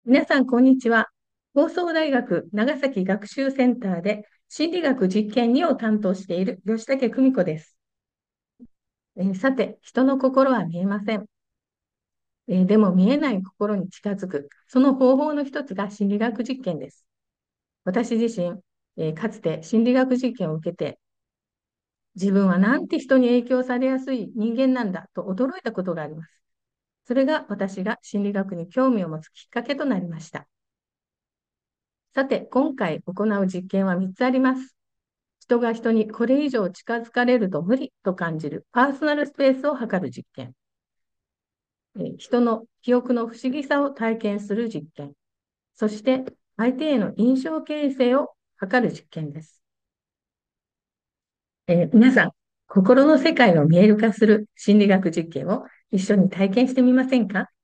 皆さん、こんにちは。放送大学長崎学習センターで心理学実験2を担当している吉武久美子です。さて、人の心は見えません。でも見えない心に近づく、その方法の一つが心理学実験です。私自身、かつて心理学実験を受けて、自分はなんて人に影響されやすい人間なんだと驚いたことがあります。それが私が心理学に興味を持つきっかけとなりました。さて、今回行う実験は3つあります。人が人にこれ以上近づかれると無理と感じるパーソナルスペースを測る実験。人の記憶の不思議さを体験する実験。そして相手への印象形成を測る実験です。皆さん、心の世界を見える化する心理学実験を一緒に体験してみませんか？